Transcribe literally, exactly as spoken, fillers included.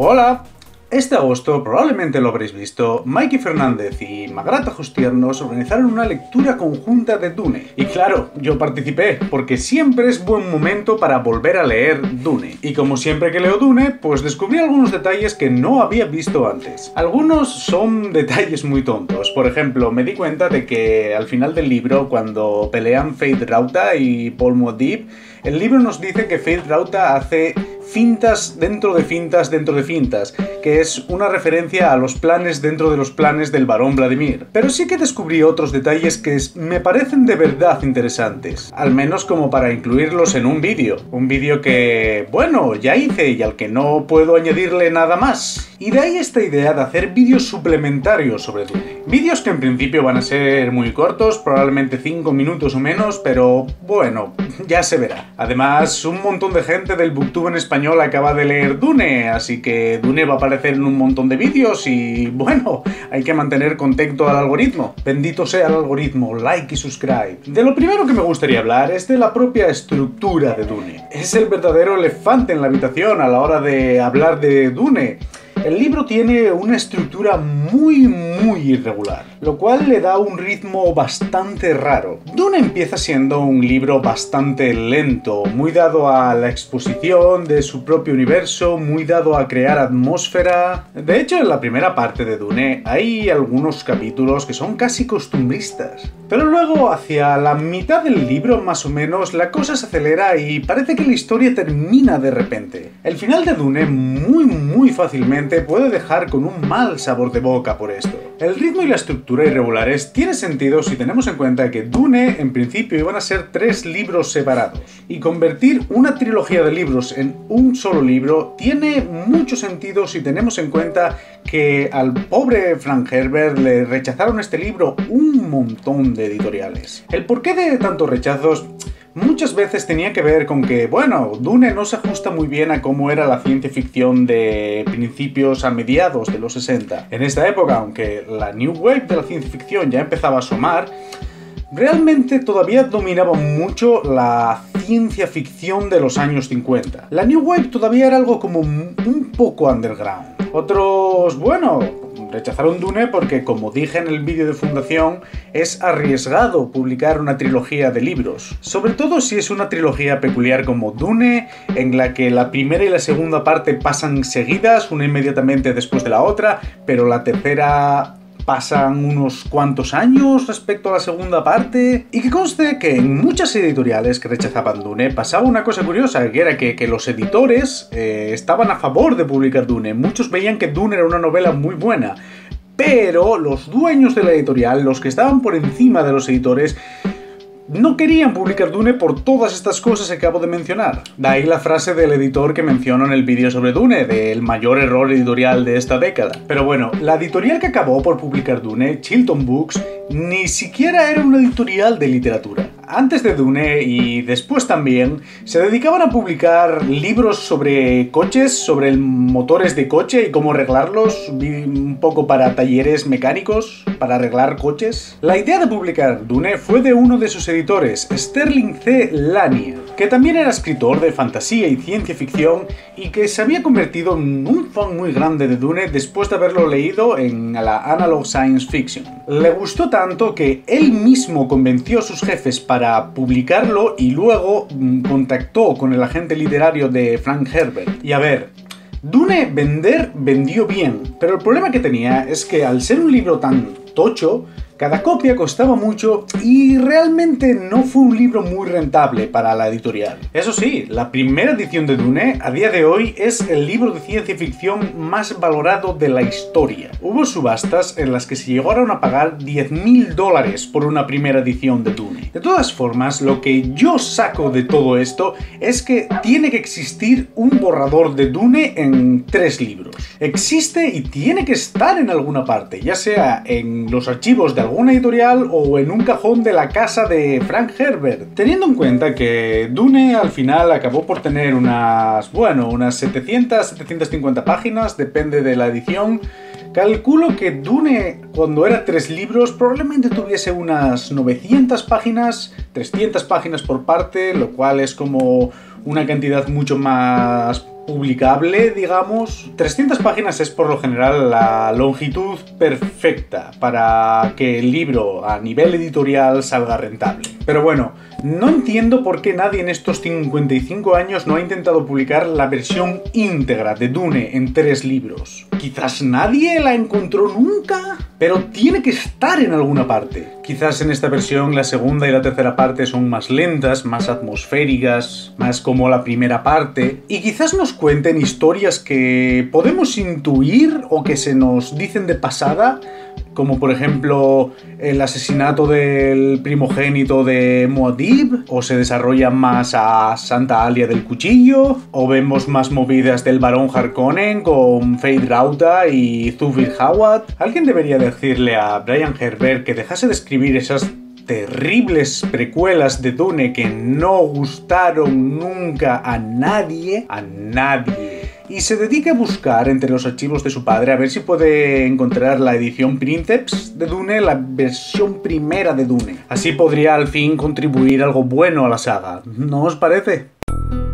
Hola. Este agosto, probablemente lo habréis visto, Mikey Fernández y Magrata Justiernos organizaron una lectura conjunta de Dune. Y claro, yo participé, porque siempre es buen momento para volver a leer Dune. Y como siempre que leo Dune, pues descubrí algunos detalles que no había visto antes. Algunos son detalles muy tontos. Por ejemplo, me di cuenta de que al final del libro, cuando pelean Feyd-Rautha y Paul Muad'Dib, el libro nos dice que Feyd-Rautha hace fintas dentro de fintas dentro de fintas, que es una referencia a los planes dentro de los planes del barón Vladimir. Pero sí que descubrí otros detalles que me parecen de verdad interesantes, al menos como para incluirlos en un vídeo. Un vídeo que, bueno, ya hice y al que no puedo añadirle nada más. Y de ahí esta idea de hacer vídeos suplementarios sobre Dune. Vídeos que en principio van a ser muy cortos, probablemente cinco minutos o menos, pero bueno, ya se verá. Además, un montón de gente del Booktube en español acaba de leer Dune, así que Dune va a aparecer en un montón de vídeos y bueno, hay que mantener contento al algoritmo. Bendito sea el algoritmo, like y subscribe. De lo primero que me gustaría hablar es de la propia estructura de Dune. Es el verdadero elefante en la habitación a la hora de hablar de Dune. El libro tiene una estructura muy muy irregular, lo cual le da un ritmo bastante raro. Dune empieza siendo un libro bastante lento, muy dado a la exposición de su propio universo, muy dado a crear atmósfera. De hecho, en la primera parte de Dune hay algunos capítulos que son casi costumbristas. Pero luego, hacia la mitad del libro más o menos, la cosa se acelera y parece que la historia termina de repente. El final de Dune muy muy fácilmente puede dejar con un mal sabor de boca por esto. El ritmo y la estructura irregulares tiene sentido si tenemos en cuenta que Dune en principio iban a ser tres libros separados, y convertir una trilogía de libros en un solo libro tiene mucho sentido si tenemos en cuenta que al pobre Frank Herbert le rechazaron este libro un montón de editoriales. El porqué de tantos rechazos muchas veces tenía que ver con que, bueno, Dune no se ajusta muy bien a cómo era la ciencia ficción de principios a mediados de los sesenta. En esta época, aunque la New Wave de la ciencia ficción ya empezaba a asomar, realmente todavía dominaba mucho la ciencia ficción de los años cincuenta. La New Wave todavía era algo como un poco underground. Otros, bueno, rechazaron Dune porque, como dije en el vídeo de fundación, es arriesgado publicar una trilogía de libros. Sobre todo si es una trilogía peculiar como Dune, en la que la primera y la segunda parte pasan seguidas, una inmediatamente después de la otra, pero la tercera pasan unos cuantos años respecto a la segunda parte. Y que conste que en muchas editoriales que rechazaban Dune pasaba una cosa curiosa, que era que, que los editores eh, estaban a favor de publicar Dune. Muchos veían que Dune era una novela muy buena, pero los dueños de la editorial, los que estaban por encima de los editores, no querían publicar Dune por todas estas cosas que acabo de mencionar. De ahí la frase del editor que menciono en el vídeo sobre Dune, del mayor error editorial de esta década. Pero bueno, la editorial que acabó por publicar Dune, Chilton Books, ni siquiera era una editorial de literatura. Antes de Dune y después también, se dedicaban a publicar libros sobre coches, sobre motores de coche y cómo arreglarlos, un poco para talleres mecánicos, para arreglar coches. La idea de publicar Dune fue de uno de sus editores, Sterling C. Lanier, que también era escritor de fantasía y ciencia ficción y que se había convertido en un fan muy grande de Dune después de haberlo leído en la Analog Science Fiction. Le gustó tanto que él mismo convenció a sus jefes para publicarlo y luego mmm, contactó con el agente literario de Frank Herbert. Y a ver, Dune vender vendió bien, pero el problema que tenía es que al ser un libro tan tocho, cada copia costaba mucho y realmente no fue un libro muy rentable para la editorial. Eso sí, la primera edición de Dune a día de hoy es el libro de ciencia ficción más valorado de la historia. Hubo subastas en las que se llegaron a pagar diez mil dólares por una primera edición de Dune. De todas formas, lo que yo saco de todo esto es que tiene que existir un borrador de Dune en tres libros. Existe y tiene que estar en alguna parte, ya sea en los archivos de alguna editorial o en un cajón de la casa de Frank Herbert. Teniendo en cuenta que Dune al final acabó por tener unas, bueno, unas setecientas, setecientas cincuenta páginas, depende de la edición, calculo que Dune, cuando era tres libros, probablemente tuviese unas novecientas páginas, trescientas páginas por parte, lo cual es como una cantidad mucho más publicable, digamos. trescientas páginas es por lo general la longitud perfecta para que el libro a nivel editorial salga rentable. Pero bueno, no entiendo por qué nadie en estos cincuenta y cinco años no ha intentado publicar la versión íntegra de Dune en tres libros. Quizás nadie la encontró nunca, pero tiene que estar en alguna parte. Quizás en esta versión la segunda y la tercera parte son más lentas, más atmosféricas, más como la primera parte, y quizás nos cuenten historias que podemos intuir o que se nos dicen de pasada, como por ejemplo el asesinato del primogénito de Muad'Dib, o se desarrolla más a Santa Alia del Cuchillo, o vemos más movidas del Barón Harkonnen con Feyd Rautha y Zufir Hawat. Alguien debería decirle a Brian Herbert que dejase de escribir esas terribles precuelas de Dune que no gustaron nunca a nadie, a nadie. Y se dedica a buscar entre los archivos de su padre a ver si puede encontrar la edición Princeps de Dune, la versión primera de Dune. Así podría al fin contribuir algo bueno a la saga, ¿no os parece?